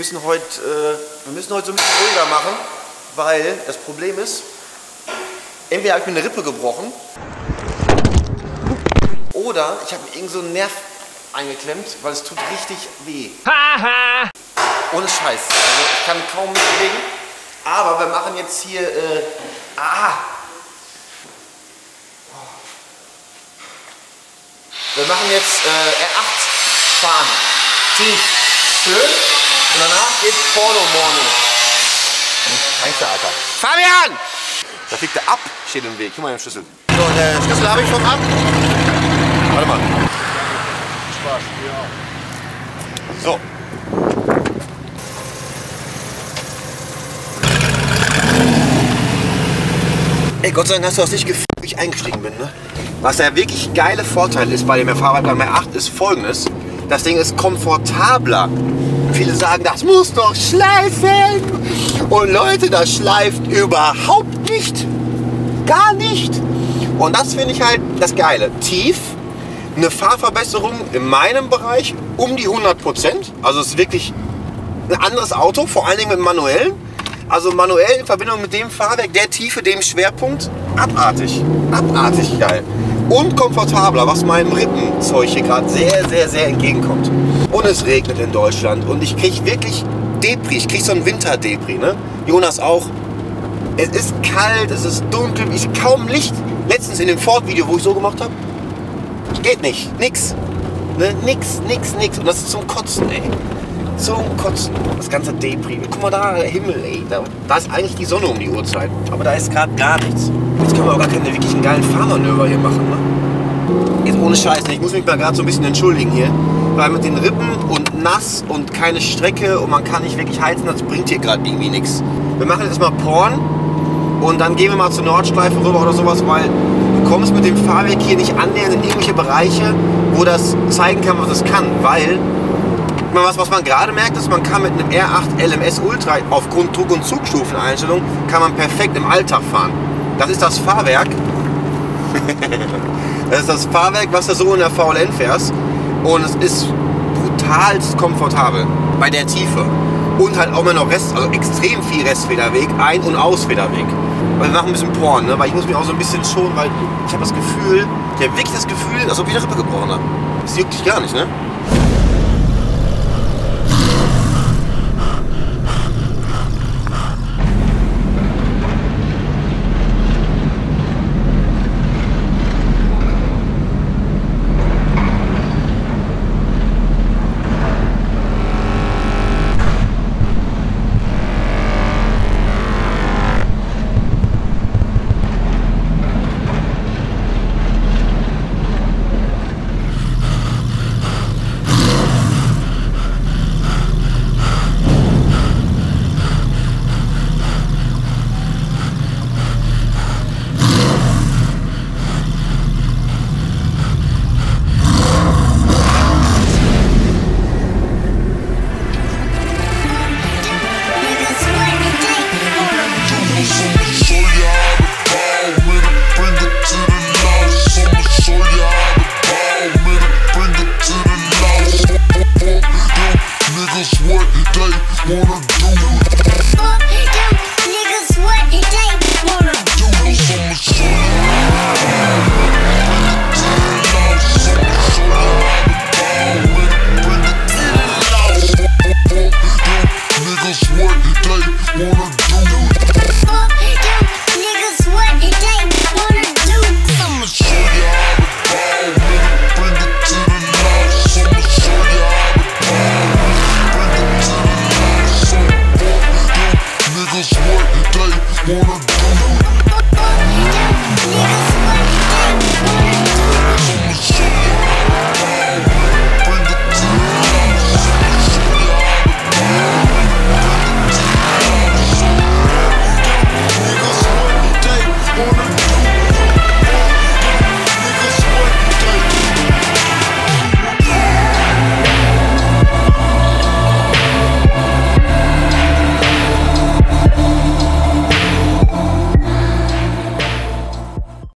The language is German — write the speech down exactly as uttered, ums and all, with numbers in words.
müssen heute, äh, wir müssen heute so ein bisschen ruhiger machen, weil das Problem ist, entweder habe ich mir eine Rippe gebrochen oder ich habe mir irgend so einen Nerv eingeklemmt, weil es tut richtig weh. Ohne Scheiß. Also ich kann kaum mich bewegen. Aber wir machen jetzt hier, äh, ah! Wir machen jetzt äh, R acht fahren. Tief. Schön. Und danach geht's Porno-Morning. Danke, Alter. Fabian! Da fliegt der ab, steht im Weg. Guck mal den Schlüssel. So, der Schlüssel habe ich vom Ab. Warte mal. Spaß, ja. So. Ey, Gott sei Dank hast du das nicht gefühlt, wie ich eingestiegen bin, ne? Was der wirklich geile Vorteil ist bei dem Fahrrad beim R acht ist folgendes. Das Ding ist komfortabler. Viele sagen, das muss doch schleifen. Und Leute, das schleift überhaupt nicht. Gar nicht. Und das finde ich halt das Geile. Tief, eine Fahrverbesserung in meinem Bereich um die hundert Prozent. Also es ist wirklich ein anderes Auto, vor allen Dingen mit manuellen. Also manuell in Verbindung mit dem Fahrwerk, der Tiefe, dem Schwerpunkt, abartig. Abartig geil. Und komfortabler, was meinem Rippenzeug hier gerade sehr, sehr, sehr entgegenkommt. Und es regnet in Deutschland und ich kriege wirklich Depri, ich kriege so einen Winterdepri, ne? Jonas auch. Es ist kalt, es ist dunkel, ich kaum Licht. Letztens in dem Ford-Video, wo ich so gemacht habe, geht nicht, nix. Ne? Nix, nix, nix. Und das ist zum Kotzen, ey. Zum Kotzen. Das ganze Depri. Guck mal da, der Himmel, ey. Da, da ist eigentlich die Sonne um die Uhrzeit. Aber da ist gerade gar nichts. Jetzt können wir auch gar keine wirklichen geilen Fahrmanöver hier machen, ne? Jetzt ohne Scheiß, ne? Ich muss mich mal gerade so ein bisschen entschuldigen hier. Weil mit den Rippen und nass und keine Strecke und man kann nicht wirklich heizen, das bringt hier gerade irgendwie nichts. Wir machen jetzt mal Porn und dann gehen wir mal zur Nordschleife rüber oder sowas, weil du kommst mit dem Fahrwerk hier nicht annähernd in irgendwelche Bereiche, wo das zeigen kann, was es kann, weil Was, was man gerade merkt, ist, man kann mit einem R acht L M S Ultra aufgrund Druck- und Zugstufeneinstellung kann man perfekt im Alltag fahren. Das ist das Fahrwerk. Das ist das Fahrwerk, was du so in der V L N fährst. Und es ist brutal komfortabel bei der Tiefe. Und halt auch immer noch Rest, also extrem viel Restfederweg, Ein- und Ausfederweg. Weil wir machen ein bisschen Porn, ne? Weil ich muss mich auch so ein bisschen schonen, weil ich habe das Gefühl, ich habe wirklich das Gefühl, als ob ich eine Rippe gebrochen habe. Das juckt dich gar nicht, ne? Niggas what they wanna do.